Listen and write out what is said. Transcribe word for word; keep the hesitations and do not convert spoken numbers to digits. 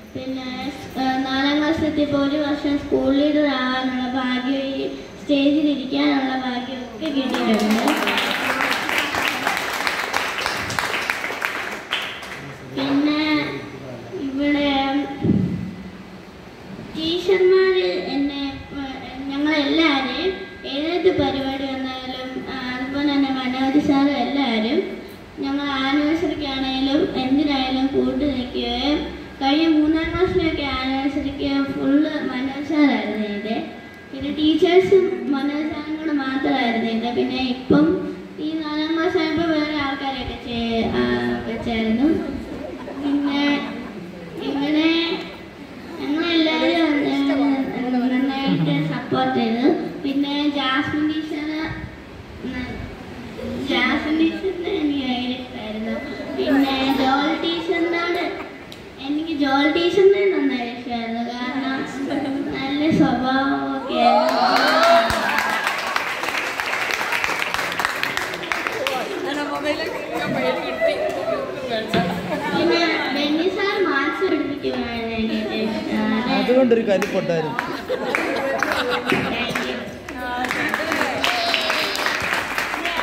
പിന്നെ നാലാം ക്ലാസ്സിലെത്തിയപ്പോൾ ഒരു വർഷം സ്കൂൾ ലീഡർ ആവാനുള്ള ഭാഗ്യം, ഈ സ്റ്റേജിൽ ഇരിക്കാനുള്ള ഭാഗ്യം ഒക്കെ കിട്ടിയിട്ടുണ്ട്. പിന്നെ ഇവിടെ ടീച്ചർമാർ എന്നെ ഞങ്ങളെല്ലാവരെയും ഏത് പരിപാടി വന്നാലും അതുപോലെ തന്നെ മനോജ് സാറ് എല്ലാവരും ഞങ്ങൾ ആനിവേഴ്സറിക്കാണെങ്കിലും എന്തിനായാലും കൂട്ടു നിൽക്കുകയും കഴിഞ്ഞ മൂന്നാം ക്ലാസ്സിലൊക്കെ ആനിവേഴ്സറിക്ക് ഫുള്ള് മനോജ് സാറായിരുന്നു ഇതിൻ്റെ. പിന്നെ ടീച്ചേഴ്സും മനോജ് സാറും കൂടെ മാത്രമായിരുന്നു ഇതിൻ്റെ. പിന്നെ ഇപ്പം ഈ നാലാം ക്ലാസ് ആയപ്പോൾ വേറെ ആൾക്കാരെയൊക്കെ വെച്ചായിരുന്നു. പിന്നെ ഇങ്ങനെ ഞങ്ങളെല്ലാവരും നന്നായിട്ട് സപ്പോർട്ട് ചെയ്തു. പിന്നെ ജാസ്മിൻ ടീച്ചർ ജാസ്മിൻ ടീച്ചറിനെ എനിക്ക് ഭയങ്കര ഇഷ്ടമായിരുന്നു. പിന്നെ ജോൾ ടീച്ചറിനോട് എനിക്ക് ജോൾ ടീച്ചറിനെ നന്നായി ഇഷ്ടമായിരുന്നു. കാരണം നല്ല സ്വഭാവമൊക്കെ പിന്നെ ബെന്നി സാർ മാർക്സ് പഠിപ്പിക്കുവാനാണ് എനിക്ക് ഇഷ്ടമാണ്. അതുകൊണ്ടൊരു കാര്യം